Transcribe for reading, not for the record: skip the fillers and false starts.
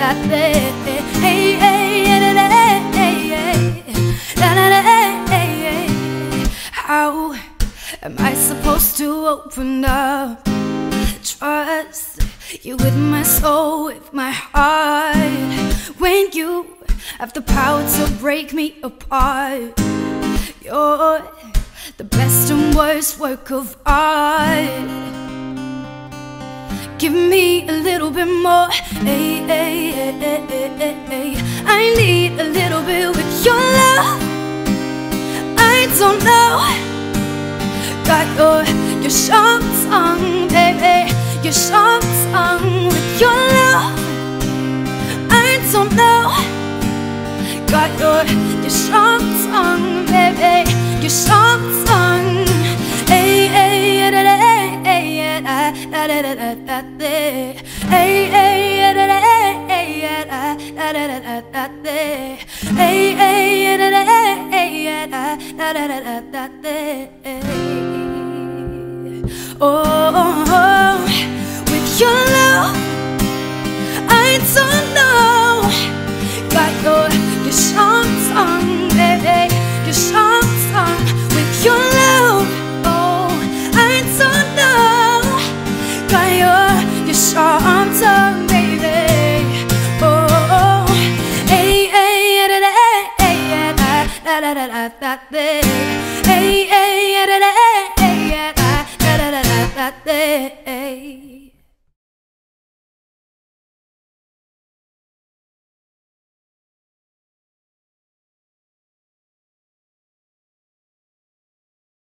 How am I supposed to open up, trust you with my soul, with my heart, when you have the power to break me apart? You're the best and worst work of art. Give me a little bit more, ay, ay, ay, ay, ay, ay. I need a little bit with your love. I don't know, got your sharp tongue, baby, your sharp tongue with your love. I don't know, got your sharp tongue, baby, your sharp tongue. Ay, ay, ay, ay, ay, ay, ay, oh, with your love, I don't know, got your sharp tongue, baby, your sharp tongue with your love. Oh, I don't know, got your sharp tongue, baby. Oh, hey, hey, da da hey, da da da da da hey, hey, da da hey, da da da da da.